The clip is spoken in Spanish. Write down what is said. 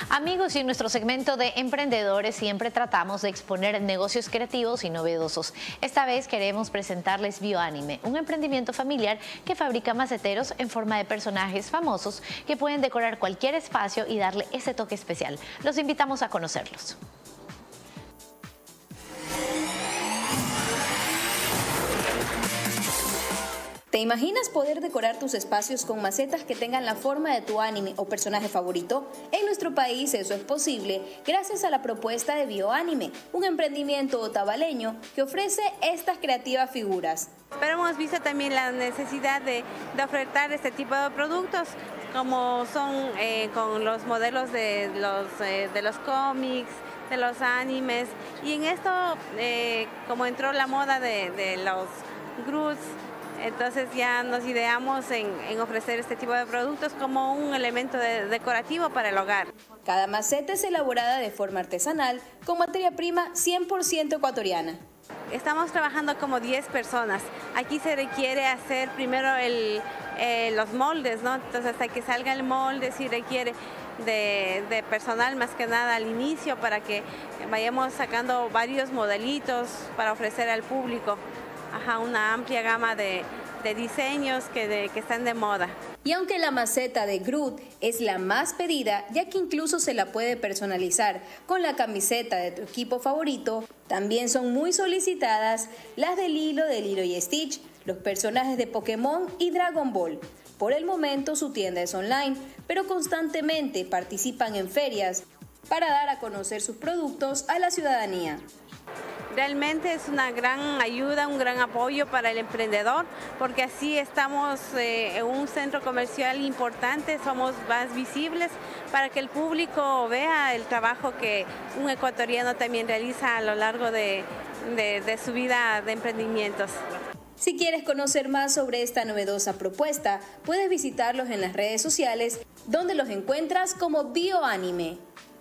Amigos, y en nuestro segmento de emprendedores siempre tratamos de exponer negocios creativos y novedosos. Esta vez queremos presentarles Bioanime, un emprendimiento familiar que fabrica maceteros en forma de personajes famosos que pueden decorar cualquier espacio y darle ese toque especial. Los invitamos a conocerlos. ¿Te imaginas poder decorar tus espacios con macetas que tengan la forma de tu anime o personaje favorito? En nuestro país eso es posible gracias a la propuesta de Bioanime, un emprendimiento otavaleño que ofrece estas creativas figuras. Pero hemos visto también la necesidad de ofertar este tipo de productos, como son con los modelos de los cómics, de los animes, y en esto, como entró la moda de los Groots, entonces ya nos ideamos en ofrecer este tipo de productos como un elemento decorativo para el hogar. Cada maceta es elaborada de forma artesanal con materia prima 100% ecuatoriana. Estamos trabajando como 10 personas. Aquí se requiere hacer primero los moldes, ¿no? Entonces hasta que salga el molde sí requiere de personal más que nada al inicio para que vayamos sacando varios modelitos para ofrecer al público. Una amplia gama de diseños que están de moda. Y aunque la maceta de Groot es la más pedida, ya que incluso se la puede personalizar con la camiseta de tu equipo favorito, también son muy solicitadas las de Lilo y Stitch, los personajes de Pokémon y Dragon Ball. Por el momento su tienda es online, pero constantemente participan en ferias para dar a conocer sus productos a la ciudadanía. Realmente es una gran ayuda, un gran apoyo para el emprendedor, porque así estamos en un centro comercial importante, somos más visibles para que el público vea el trabajo que un ecuatoriano también realiza a lo largo de su vida de emprendimientos. Si quieres conocer más sobre esta novedosa propuesta, puedes visitarlos en las redes sociales, donde los encuentras como Bioanime.